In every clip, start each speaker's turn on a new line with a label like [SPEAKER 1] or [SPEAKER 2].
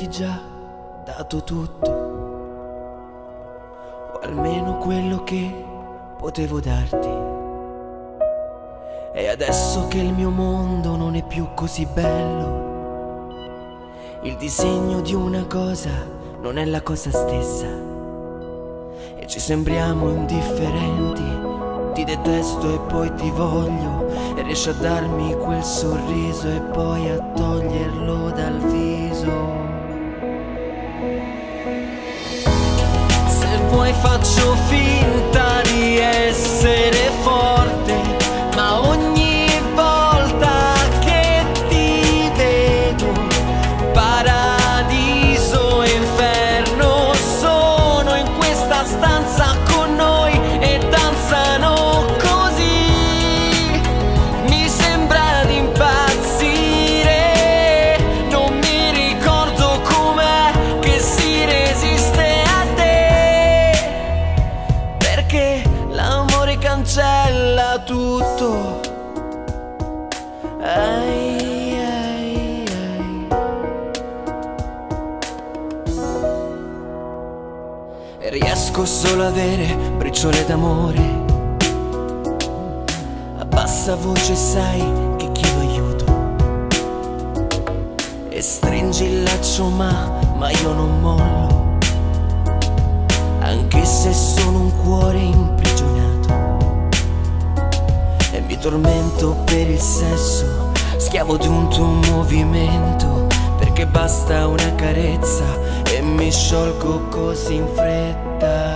[SPEAKER 1] averti già dato tutto, o almeno quello che potevo darti. E adesso che il mio mondo non è più così bello, il disegno di una cosa non è la cosa stessa, e ci sembriamo indifferenti. Ti detesto e poi ti voglio, e riesci a darmi quel sorriso e poi a toglierlo dal viso. Se vuoi faccio finta di essere forte, ma ogni volta che ti vedo, paradiso e inferno sono in questa stanza con noi e danzano. Cancella tutto. Ai, ai, ai. E riesco solo a avere briciole d'amore. A bassa voce sai che chiedo aiuto, e stringi il laccio ma io non mollo, anche se sono un cuore imprigionato. E mi tormento per il sesso, schiavo di un tuo movimento, perché basta una carezza e mi sciolgo così in fretta.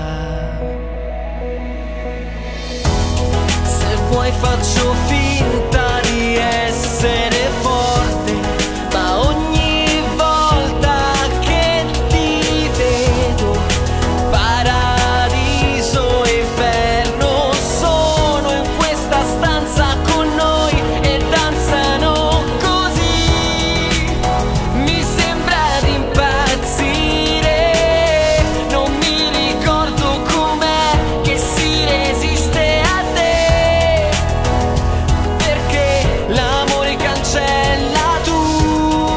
[SPEAKER 1] Se vuoi faccio finta di essere forte, ma ogni volta che ti vedo, paradiso e inferno sono in questa stanza con noi e danzano così. Mi sembra di impazzire, non mi ricordo com'è che si resiste a te, perché l'amore cancella tutto.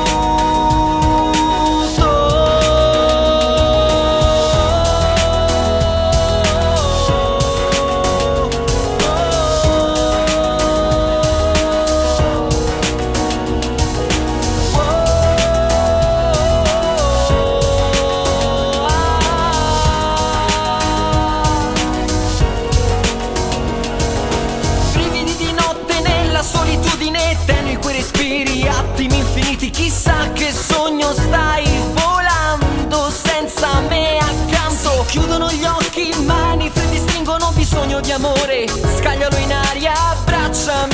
[SPEAKER 1] Brividi di notte nella solitudine, tenui quei respiri, attimi infiniti, chissà che sogno stai volando senza me accanto. Chiudono gli occhi, mani freddi stringono bisogno di amore, scaglialo in aria, abbracciami.